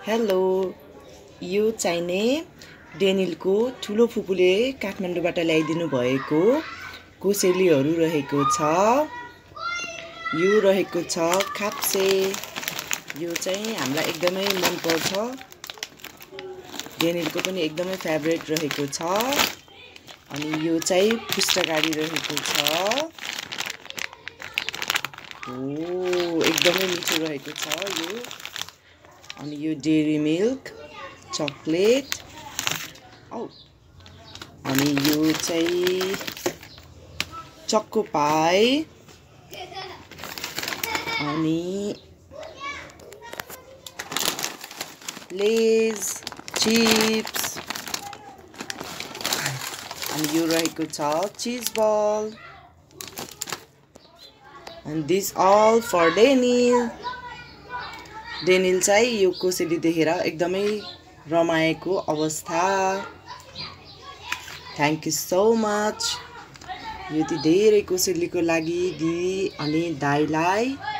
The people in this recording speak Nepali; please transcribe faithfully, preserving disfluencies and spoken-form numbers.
हेलो यो चाहिने डेनिलको ठुलो फुपूले काठमाडौँबाट ल्याइदिनु भएको कोसेलीहरू रहेको छ। यो रहेको छ खाप्से। यो चाहिँ हामीलाई एकदमै मन पर्छ। डेनिलको पनि एकदमै फेभरेट रहेको छ। अनि यो चाहिँ पुस्तकारी रहेको छ। ओ एकदमै मिठो रहेको छ यो। अनि यो डेरी मिल्क चकलेट। औ अनि यो चाहिँ चक्को पाई। अनि लेज चिप्स। अनि यो रहेको छ चीज बल। And this all for Daniel. Daniel चाहिँ यो कोसेली देखेर एकदमै रमाएको अवस्था। Thank you so much. यति धेरै कोसेलीको लागि दिदी अनि दाइलाई